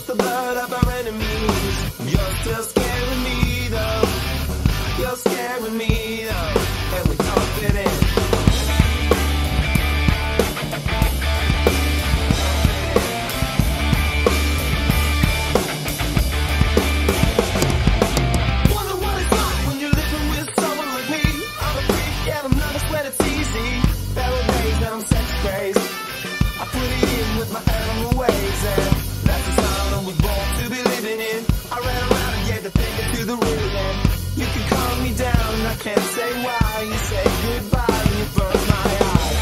the blood of our enemies. You're still scaring me though. You're scaring me though. And we don't fit in. Wonder what it's like when you're living with someone like me. I'm a freak and I'm nervous when it's easy. Feral days and I'm sex crazed. I put it in with my animal ways, and that's the sound I was born to be living in. I ran around and gave the finger to the real end. You can calm me down, I can't say why. You say goodbye and you burn my eyes.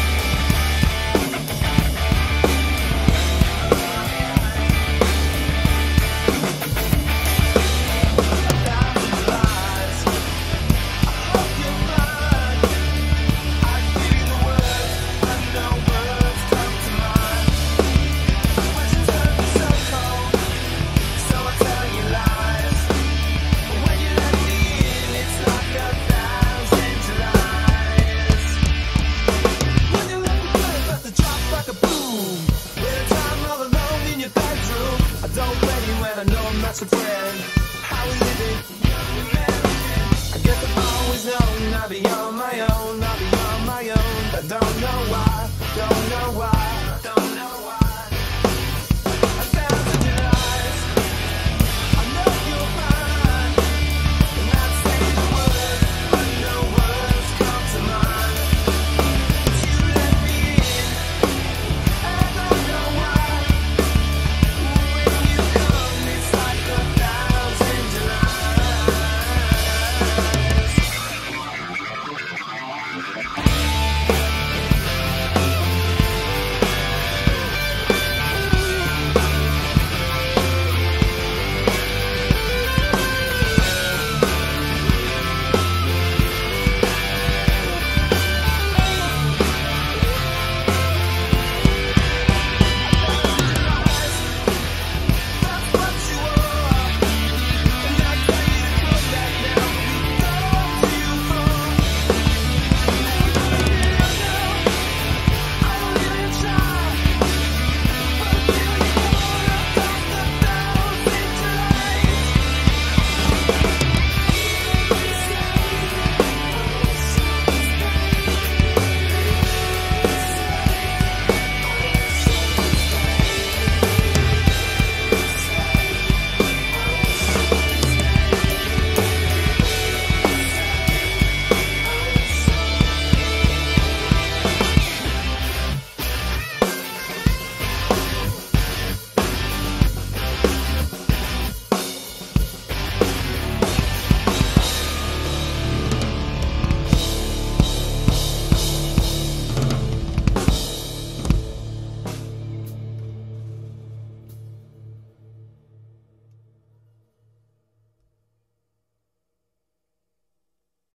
Lies. I hope you're blind. I give you the words, and no words come to mind. But you turn me so cold, so I tell you lies. When you let me in, it's like 1,000 Julys. When you let me play, let the drop like a boom. With a time all alone in your bedroom, I don't blame you when I know I'm not your friend.